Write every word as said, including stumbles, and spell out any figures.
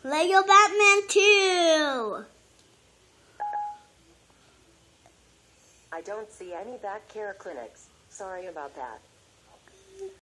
Lego Batman two. I don't see any Bat Care clinics. Sorry about that.